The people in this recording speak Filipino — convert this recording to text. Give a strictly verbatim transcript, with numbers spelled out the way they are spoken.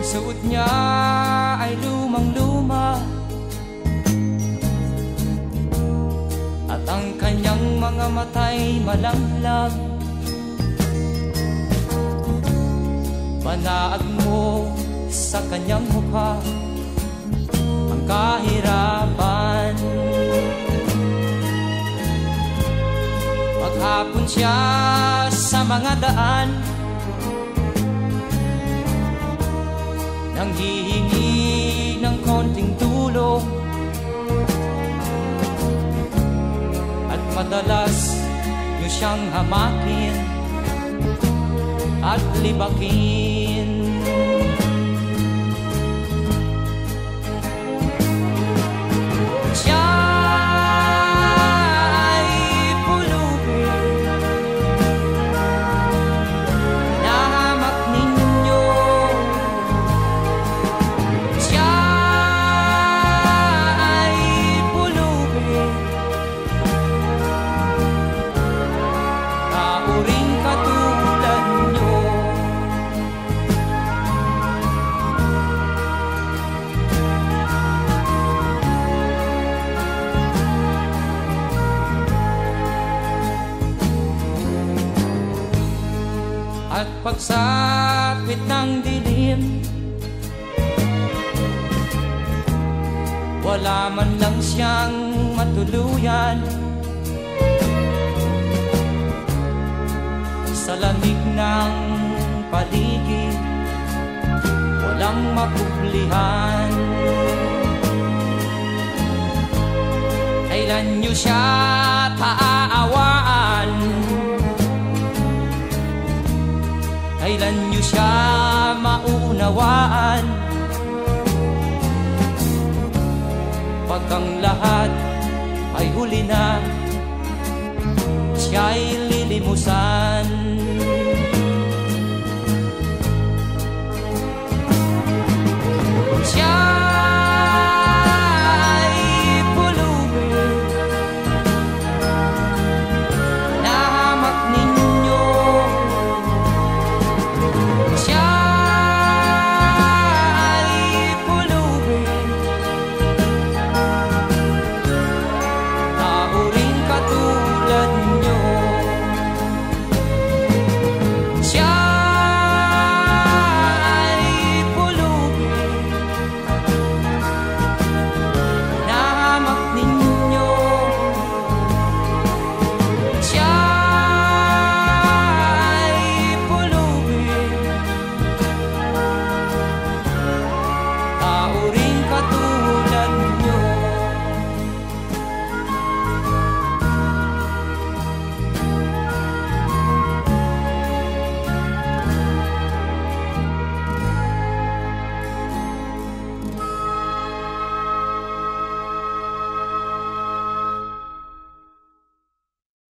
Suot niya ay lumang-luma, at ang kanyang mga mata'y malanglang. Panaag mo sa kanyang mukha ang kahirapan. Maghapon siya sa mga daan, nanghihingi ng konting tulong, at madalas niyo siyang hamakin at libakin. Siya ay pulubin, nahamak ninyo. Siya ay pulubin, kauring katulad nyo. At pagsapit ng dilim, wala man lang siyang matuluyan. Sa lamig ng paligid, walang mapuplihan. Kailan niyo siya paaawaan? Kailan niyo siya maunawaan? Pag ang lahat ay huli na, siya'y lilimusan.